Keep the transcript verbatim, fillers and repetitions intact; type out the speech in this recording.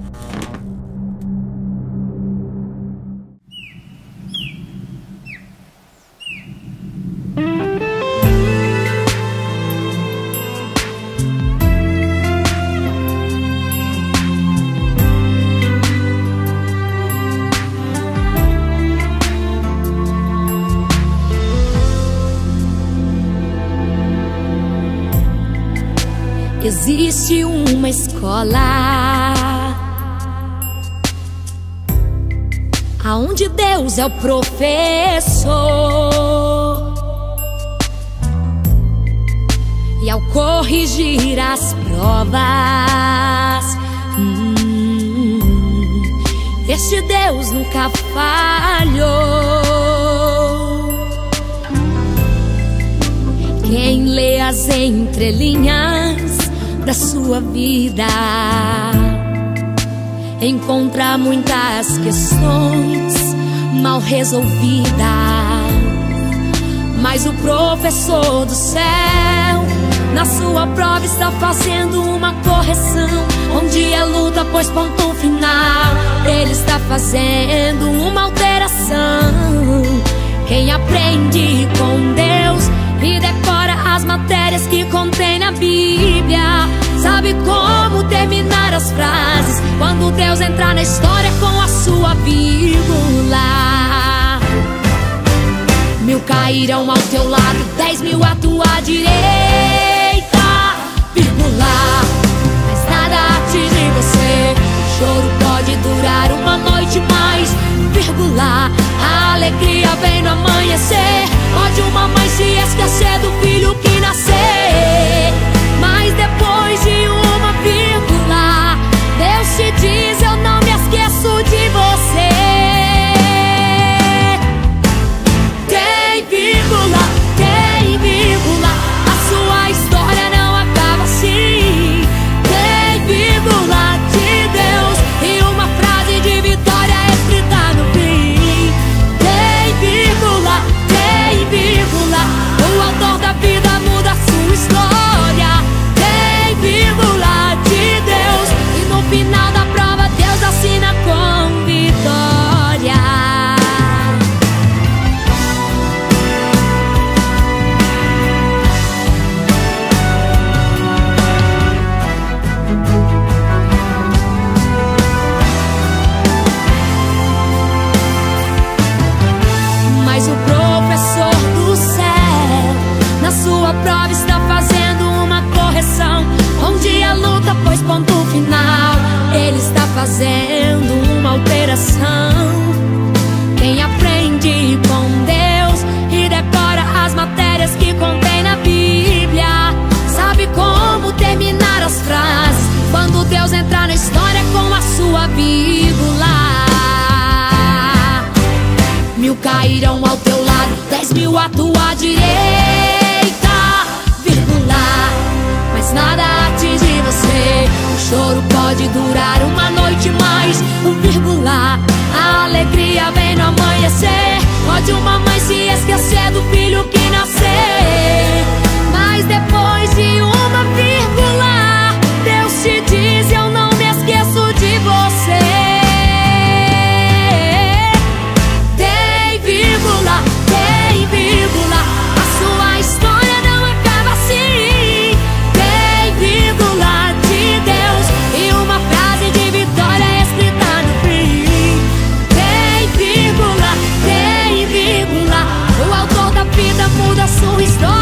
Existe uma escola aonde Deus é o professor, e ao corrigir as provas, hum, este Deus nunca falhou. Quem lê as entrelinhas da sua vida encontra muitas questões mal resolvidas, mas o professor do céu na sua prova está fazendo uma correção. Onde é luta, pois ponto final, ele está fazendo uma alteração. Quem aprende com Deus e decora as matérias que contém na Bíblia sabe como terminar as frases quando Deus entrar na história com a sua vírgula. Mil cairão ao teu lado, dez mil à tua direita, vírgula, mas nada atinge você. O choro pode durar uma noite mais, vírgula, a alegria vem no amanhecer. Pode uma mãe se esquecer do filho que nascer, mas depois de uma vírgula, Deus te diz: eu não me esqueço de você. Tem vírgula, tem vírgula, a sua história não acaba assim. Tem vírgula de Deus e uma frase de vitória escrita no fim. Tem vírgula, tem vírgula, o autor da vida muda a sua história. Tem vírgula de Deus e no final da prova Deus assina com vitória. Mas o professor do céu na sua prova está fazendo uma correção. Onde a luta, pois ponto final, ele está fazendo uma alteração. Quem aprende com Deus e decora as matérias que contém na Bíblia sabe como terminar as frases quando Deus entrar na história com a sua vírgula. Mil cairão ao teu lado, dez mil à tua direita, vírgula, mas nada atinge você. O choro pode durar uma noite mais, um vírgula, a alegria vem no amanhecer. Pode uma mãe se esquecer do filho que nascer, mas depois de uma vírgula, Deus te diz: eu não me esqueço de você. Tem vírgula, tem vírgula, a sua história não acaba assim. Tem vírgula de Deus e uma frase de vitória escrita no fim. Tem vírgula, tem vírgula, o autor da vida muda a sua história.